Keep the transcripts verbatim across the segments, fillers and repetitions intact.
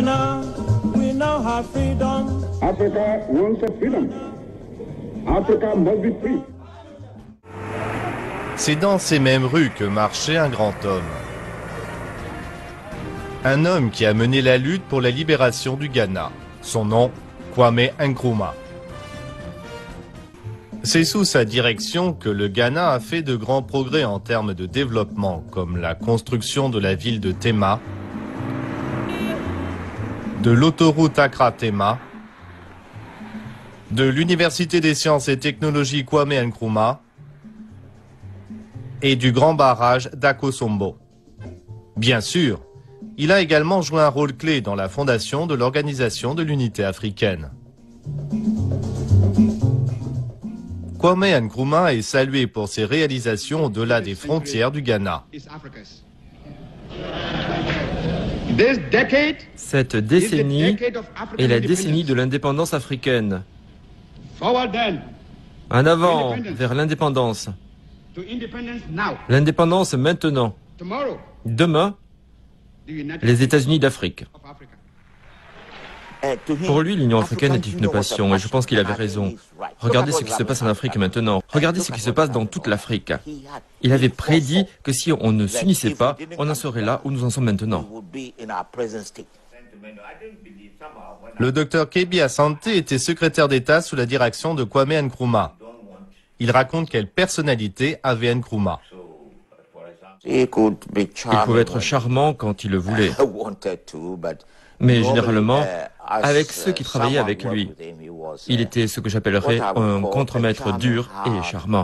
Ghana, we now have freedom. Africa wants freedom. Africa must be free. C'est dans ces mêmes rues que marchait un grand homme. Un homme qui a mené la lutte pour la libération du Ghana. Son nom, Kwame Nkrumah. C'est sous sa direction que le Ghana a fait de grands progrès en termes de développement, comme la construction de la ville de Tema, de l'autoroute Accra-Tema, de l'Université des sciences et technologies Kwame Nkrumah et du grand barrage d'Akosombo. Bien sûr, il a également joué un rôle clé dans la fondation de l'Organisation de l'Unité africaine. Kwame Nkrumah est salué pour ses réalisations au-delà des frontières du Ghana. Cette décennie est la décennie de l'indépendance africaine. En avant, vers l'indépendance. L'indépendance maintenant. Demain, les États-Unis d'Afrique. Pour lui, l'Union africaine est une passion, et je pense qu'il avait raison. Regardez ce qui se passe en Afrique maintenant. Regardez ce qui se passe dans toute l'Afrique. Il avait prédit que si on ne s'unissait pas, on en serait là où nous en sommes maintenant. Le docteur Kebi Asante était secrétaire d'État sous la direction de Kwame Nkrumah. Il raconte quelle personnalité avait Nkrumah. Il pouvait être charmant quand il le voulait. Mais généralement, avec ceux qui travaillaient avec lui, il était ce que j'appellerais un contremaître dur et charmant.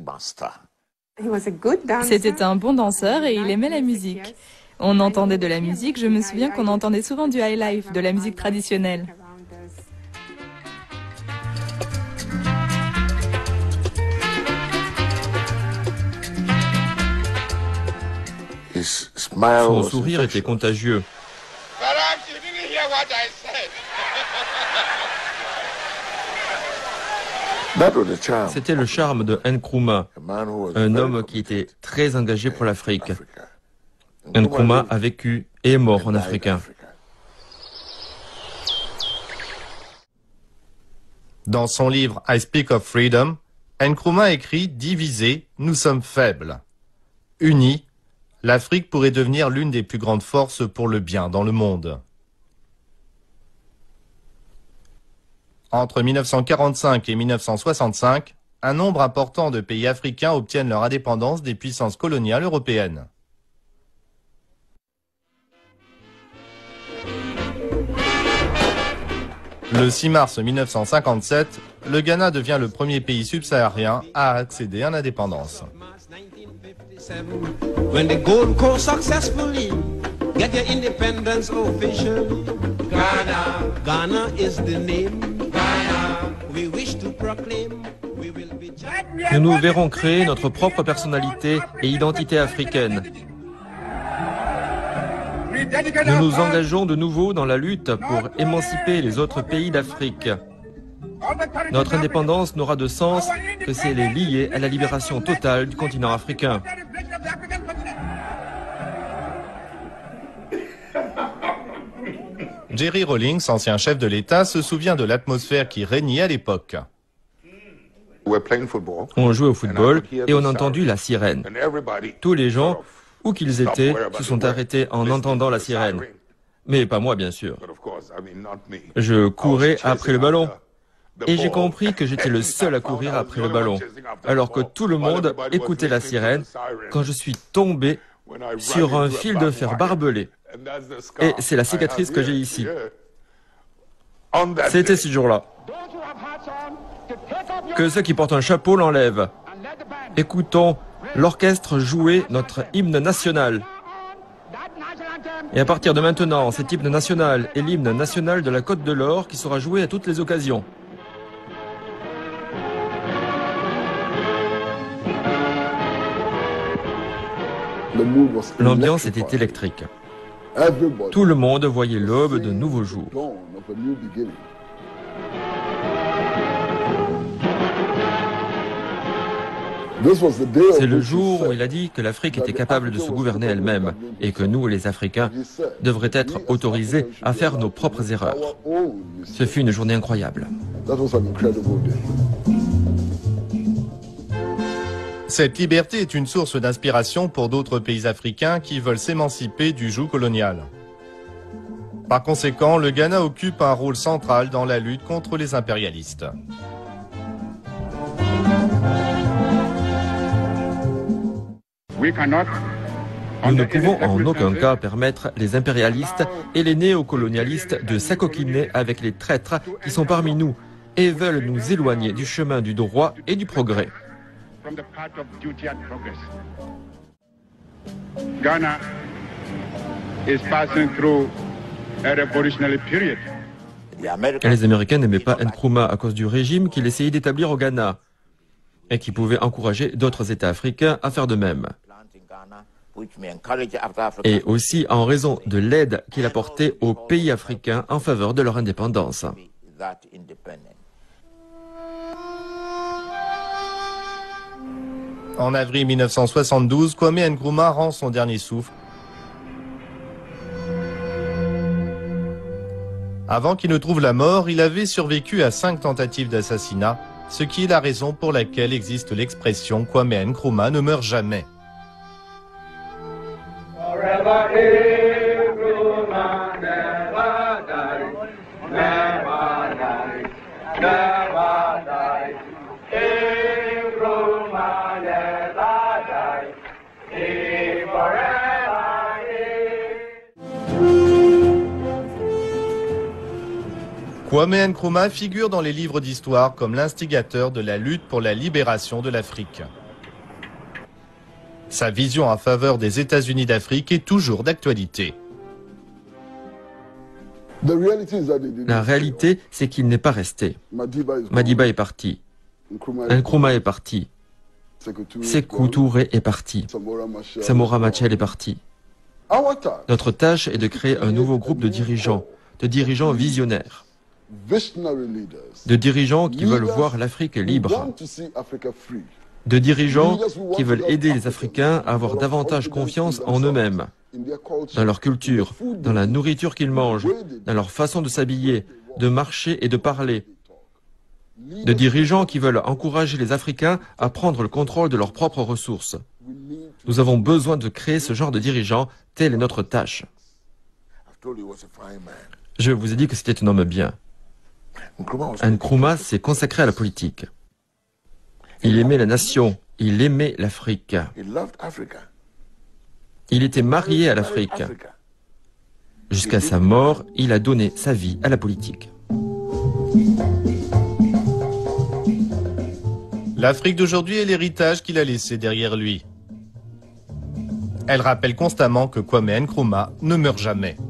C'était un bon danseur et il aimait la musique. On entendait de la musique, je me souviens qu'on entendait souvent du high life, de la musique traditionnelle. Son sourire était contagieux. C'était le charme de Nkrumah, un homme qui était très engagé pour l'Afrique. Nkrumah a vécu et est mort en africain. Dans son livre I Speak of Freedom, Nkrumah écrit « Divisés, nous sommes faibles. Unis, l'Afrique pourrait devenir l'une des plus grandes forces pour le bien dans le monde. » Entre mille neuf cent quarante-cinq et mille neuf cent soixante-cinq, un nombre important de pays africains obtiennent leur indépendance des puissances coloniales européennes. Le six mars mille neuf cent cinquante-sept, le Ghana devient le premier pays subsaharien à accéder à l'indépendance. When the Gold Coast successfully get their independence officially, Ghana, Ghana is the name. Ghana, we wish to proclaim. We will be. Nous nous verrons créer notre propre personnalité et identité africaine. Nous nous engageons de nouveau dans la lutte pour émanciper les autres pays d'Afrique. Notre indépendance n'aura de sens que si elle est liée à la libération totale du continent africain. Jerry Rawlings, ancien chef de l'État, se souvient de l'atmosphère qui régnait à l'époque. On jouait au football et on a entendu la sirène. Tous les gens, où qu'ils étaient, se sont arrêtés en entendant la sirène. Mais pas moi, bien sûr. Je courais après le ballon. Et j'ai compris que j'étais le seul à courir après le ballon, alors que tout le monde écoutait la sirène quand je suis tombé sur un fil de fer barbelé. Et c'est la cicatrice que j'ai ici. C'était ce jour-là. Que ceux qui portent un chapeau l'enlèvent. Écoutons l'orchestre jouer notre hymne national. Et à partir de maintenant, cet hymne national est l'hymne national de la Côte de l'Or qui sera joué à toutes les occasions. L'ambiance était électrique. Tout le monde voyait l'aube de nouveaux jours. C'est le jour où il a dit que l'Afrique était capable de se gouverner elle-même et que nous, les Africains, devraient être autorisés à faire nos propres erreurs. Ce fut une journée incroyable. Cette liberté est une source d'inspiration pour d'autres pays africains qui veulent s'émanciper du joug colonial. Par conséquent, le Ghana occupe un rôle central dans la lutte contre les impérialistes. Nous ne pouvons en aucun cas permettre les impérialistes et les néocolonialistes de s'acoquiner avec les traîtres qui sont parmi nous et veulent nous éloigner du chemin du droit et du progrès. Ghana is passing through a revolutionary period. Les Américains n'aimaient pas Nkrumah à cause du régime qu'il essayait d'établir au Ghana et qui pouvait encourager d'autres États africains à faire de même. Et aussi en raison de l'aide qu'il apportait aux pays africains en faveur de leur indépendance. En avril mille neuf cent soixante-douze, Kwame Nkrumah rend son dernier souffle. Avant qu'il ne trouve la mort, il avait survécu à cinq tentatives d'assassinat, ce qui est la raison pour laquelle existe l'expression « Kwame Nkrumah ne meurt jamais ». Kwame Nkrumah figure dans les livres d'histoire comme l'instigateur de la lutte pour la libération de l'Afrique. Sa vision en faveur des États-Unis d'Afrique est toujours d'actualité. La réalité, c'est qu'il n'est pas resté. Madiba est parti. Nkrumah est parti. Sékou Touré est parti. Samora Machel est parti. Notre tâche est de créer un nouveau groupe de dirigeants, de dirigeants visionnaires, de dirigeants qui veulent voir l'Afrique libre, de dirigeants qui veulent aider les Africains à avoir davantage confiance en eux-mêmes, dans leur culture, dans la nourriture qu'ils mangent, dans leur façon de s'habiller, de marcher et de parler. De dirigeants qui veulent encourager les Africains à prendre le contrôle de leurs propres ressources. Nous avons besoin de créer ce genre de dirigeants, telle est notre tâche. Je vous ai dit que c'était un homme bien. Nkrumah s'est consacré à la politique. Il aimait la nation, il aimait l'Afrique. Il était marié à l'Afrique. Jusqu'à sa mort, il a donné sa vie à la politique. L'Afrique d'aujourd'hui est l'héritage qu'il a laissé derrière lui. Elle rappelle constamment que Kwame Nkrumah ne meurt jamais.